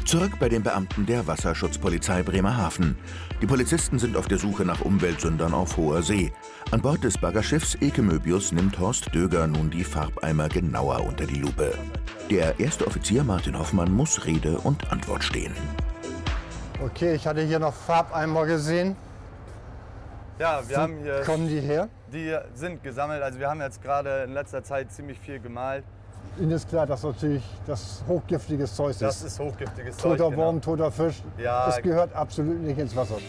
Zurück bei den Beamten der Wasserschutzpolizei Bremerhaven. Die Polizisten sind auf der Suche nach Umweltsündern auf hoher See. An Bord des Baggerschiffs Eke Möbius nimmt Horst Döger nun die Farbeimer genauer unter die Lupe. Der erste Offizier Martin Hoffmann muss Rede und Antwort stehen. Okay, ich hatte hier noch Farbeimer gesehen. Ja, wir haben hier... Kommen die her? Die sind gesammelt. Also wir haben jetzt gerade in letzter Zeit ziemlich viel gemalt. Ihnen ist klar, dass natürlich das hochgiftiges Zeug ist. Das ist hochgiftiges Zeug, toter Wurm, genau. toter Fisch. Ja. Es gehört absolut nicht ins Wasser.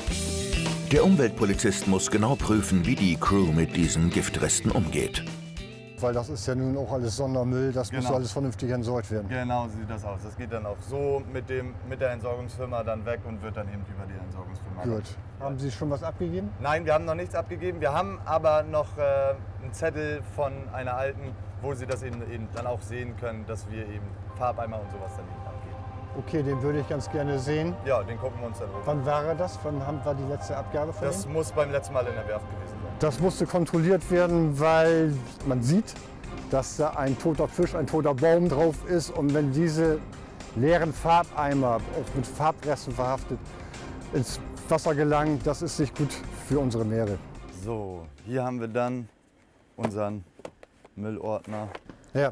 Der Umweltpolizist muss genau prüfen, wie die Crew mit diesen Giftresten umgeht. Weil das ist ja nun auch alles Sondermüll, das muss Genau. alles vernünftig entsorgt werden. Genau, so sieht das aus. Das geht dann auch so mit der Entsorgungsfirma dann weg und wird dann eben über die Entsorgungsfirma. Gut. Haben Sie schon was abgegeben? Nein, wir haben noch nichts abgegeben. Wir haben aber noch einen Zettel von einer alten, wo Sie das eben dann auch sehen können, dass wir eben Farbeimer und sowas dann eben abgeben. Okay, den würde ich ganz gerne sehen. Ja, den gucken wir uns dann an. Wann war das? Wann war die letzte Abgabe von Das Ihnen? muss beim letzten Mal in der Werft gewesen sein. Das musste kontrolliert werden, weil man sieht, dass da ein toter Fisch, ein toter Baum drauf ist. Und wenn diese leeren Farbeimer, auch mit Farbresten verhaftet, ins Wasser gelangen, das ist nicht gut für unsere Meere. So, hier haben wir dann unseren Müllordner. Ja,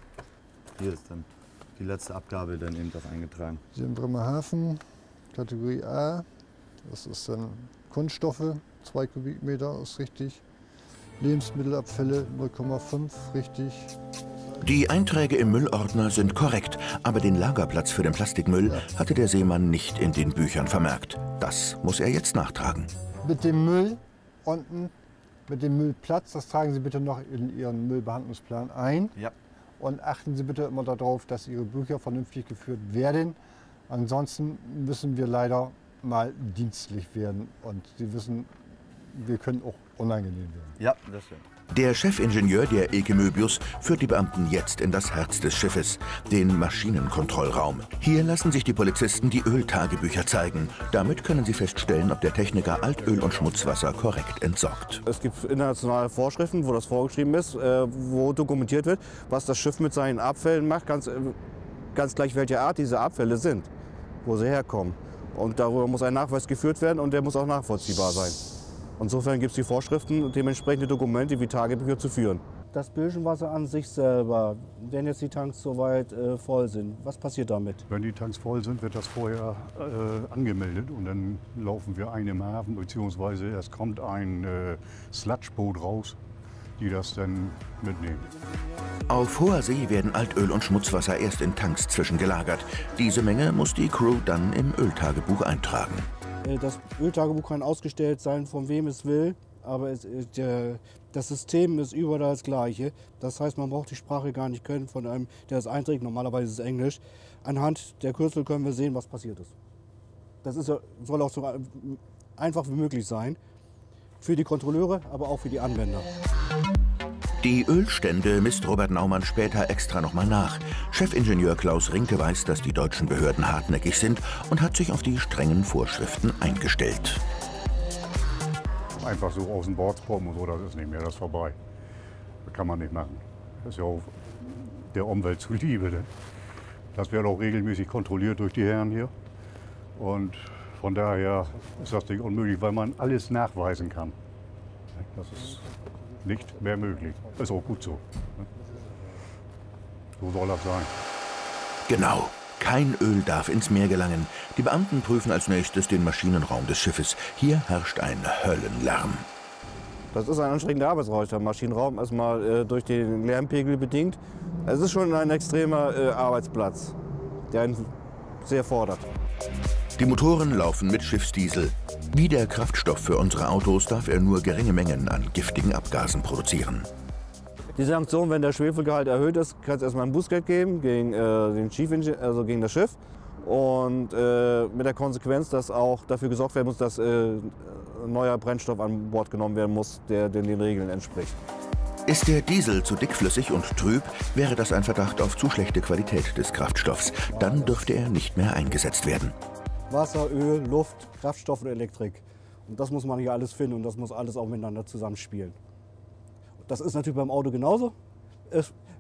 Hier ist dann die letzte Abgabe dann eben auch eingetragen. hier in Bremerhaven, Kategorie A, das ist dann Kunststoffe, 2 Kubikmeter ist richtig. Lebensmittelabfälle 0,5, richtig. Die Einträge im Müllordner sind korrekt, aber den Lagerplatz für den Plastikmüll hatte der Seemann nicht in den Büchern vermerkt. Das muss er jetzt nachtragen. Mit dem Müll unten, mit dem Müllplatz, das tragen Sie bitte noch in Ihren Müllbehandlungsplan ein. Ja. Und achten Sie bitte immer darauf, dass Ihre Bücher vernünftig geführt werden. Ansonsten müssen wir leider mal dienstlich werden. Und Sie wissen, wir können auch unangenehm werden. Ja, das stimmt. Der Chefingenieur der Eke Möbius führt die Beamten jetzt in das Herz des Schiffes, den Maschinenkontrollraum. Hier lassen sich die Polizisten die Öltagebücher zeigen. Damit können sie feststellen, ob der Techniker Altöl und Schmutzwasser korrekt entsorgt. Es gibt internationale Vorschriften, wo das vorgeschrieben ist, wo dokumentiert wird, was das Schiff mit seinen Abfällen macht, ganz gleich welche Art diese Abfälle sind, wo sie herkommen. Und darüber muss ein Nachweis geführt werden und der muss auch nachvollziehbar sein. Insofern gibt es die Vorschriften und dementsprechende Dokumente wie Tagebücher zu führen. Das Bildschirmwasser an sich selber, wenn jetzt die Tanks soweit voll sind, was passiert damit? Wenn die Tanks voll sind, wird das vorher angemeldet und dann laufen wir ein im Hafen, beziehungsweise es kommt ein Sludgeboot raus, die das dann mitnehmen. Auf hoher See werden Altöl und Schmutzwasser erst in Tanks zwischengelagert. Diese Menge muss die Crew dann im Öltagebuch eintragen. Das Öltagebuch kann ausgestellt sein, von wem es will, aber das System ist überall das gleiche. Das heißt, man braucht die Sprache gar nicht können von einem, der es einträgt. Normalerweise ist es Englisch. Anhand der Kürzel können wir sehen, was passiert ist. Das soll auch so einfach wie möglich sein. Für die Kontrolleure, aber auch für die Anwender. Die Ölstände misst Robert Naumann später extra nochmal nach. Chefingenieur Klaus Rinke weiß, dass die deutschen Behörden hartnäckig sind und hat sich auf die strengen Vorschriften eingestellt. Einfach so aus dem Bord pumpen und so, das ist nicht mehr, das ist vorbei. Das kann man nicht machen. Das ist ja auch der Umwelt zuliebe. Denn das wird auch regelmäßig kontrolliert durch die Herren hier. Und von daher ist das nicht unmöglich, weil man alles nachweisen kann. Das ist nicht mehr möglich. Ist auch gut so. So soll das sein. Genau. Kein Öl darf ins Meer gelangen. Die Beamten prüfen als nächstes den Maschinenraum des Schiffes. Hier herrscht ein Höllenlärm. Das ist ein anstrengender Arbeitsraum, der Maschinenraum, erstmal durch den Lärmpegel bedingt. Es ist schon ein extremer Arbeitsplatz, der einen sehr fordert. Die Motoren laufen mit Schiffsdiesel. Wie der Kraftstoff für unsere Autos darf er nur geringe Mengen an giftigen Abgasen produzieren. Die Sanktion, wenn der Schwefelgehalt erhöht ist, kann es erstmal ein Bußgeld geben gegen den Chief-Ingenieur, also gegen das Schiff. Und mit der Konsequenz, dass auch dafür gesorgt werden muss, dass neuer Brennstoff an Bord genommen werden muss, der den Regeln entspricht. Ist der Diesel zu dickflüssig und trüb, wäre das ein Verdacht auf zu schlechte Qualität des Kraftstoffs. Dann dürfte er nicht mehr eingesetzt werden. Wasser, Öl, Luft, Kraftstoff und Elektrik. Und das muss man hier alles finden und das muss alles auch miteinander zusammenspielen. Das ist natürlich beim Auto genauso.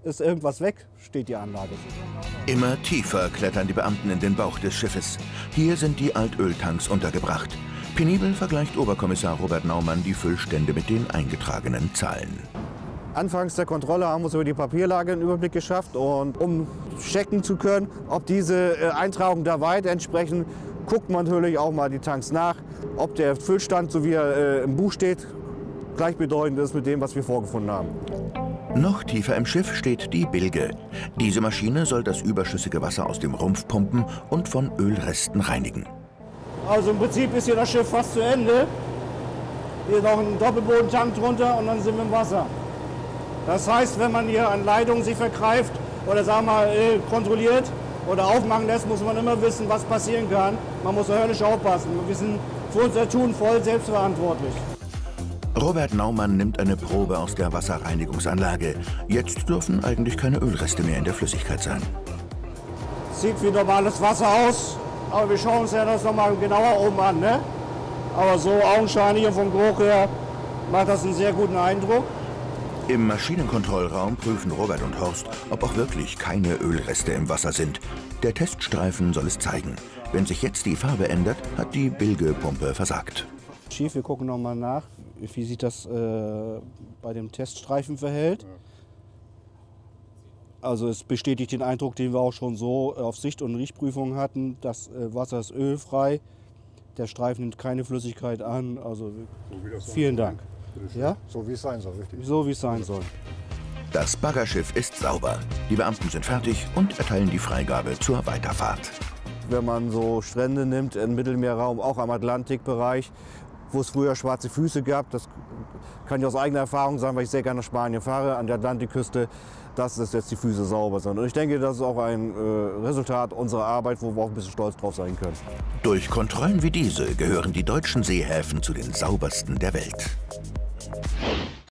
ist irgendwas weg, steht die Anlage. Immer tiefer klettern die Beamten in den Bauch des Schiffes. Hier sind die Altöltanks untergebracht. Penibel vergleicht Oberkommissar Robert Naumann die Füllstände mit den eingetragenen Zahlen. Anfangs der Kontrolle haben wir uns über die Papierlage einen Überblick geschafft. Und um checken zu können, ob diese Eintragungen der Weite entsprechen, guckt man natürlich auch mal die Tanks nach, ob der Füllstand, so wie er im Buch steht, gleichbedeutend ist mit dem, was wir vorgefunden haben. Noch tiefer im Schiff steht die Bilge. Diese Maschine soll das überschüssige Wasser aus dem Rumpf pumpen und von Ölresten reinigen. Also im Prinzip ist hier das Schiff fast zu Ende. Hier noch ein Doppelbodentank drunter und dann sind wir im Wasser. Das heißt, wenn man hier an Leitungen sich vergreift oder sagen wir mal kontrolliert oder aufmachen lässt, muss man immer wissen, was passieren kann. Man muss höllisch aufpassen. Wir sind für unser Tun voll selbstverantwortlich. Robert Naumann nimmt eine Probe aus der Wasserreinigungsanlage. Jetzt dürfen eigentlich keine Ölreste mehr in der Flüssigkeit sein. Sieht wie normales Wasser aus, aber wir schauen uns ja das nochmal genauer oben an. Ne? Aber so augenscheinlich und vom Geruch her macht das einen sehr guten Eindruck. Im Maschinenkontrollraum prüfen Robert und Horst, ob auch wirklich keine Ölreste im Wasser sind. Der Teststreifen soll es zeigen. Wenn sich jetzt die Farbe ändert, hat die Bilge-Pumpe versagt. Schief, wir gucken nochmal nach, wie sich das bei dem Teststreifen verhält. Also es bestätigt den Eindruck, den wir auch schon so auf Sicht- und Riechprüfungen hatten. Das Wasser ist ölfrei, der Streifen nimmt keine Flüssigkeit an. Also vielen Dank. Ja? So wie es sein soll, richtig. So wie es sein soll. Das Baggerschiff ist sauber. Die Beamten sind fertig und erteilen die Freigabe zur Weiterfahrt. Wenn man so Strände nimmt im Mittelmeerraum, auch am Atlantikbereich, wo es früher schwarze Füße gab, das kann ich aus eigener Erfahrung sagen, weil ich sehr gerne nach Spanien fahre, an der Atlantikküste, dass jetzt die Füße sauber sind. Und ich denke, das ist auch ein Resultat unserer Arbeit, wo wir auch ein bisschen stolz drauf sein können. Durch Kontrollen wie diese gehören die deutschen Seehäfen zu den saubersten der Welt.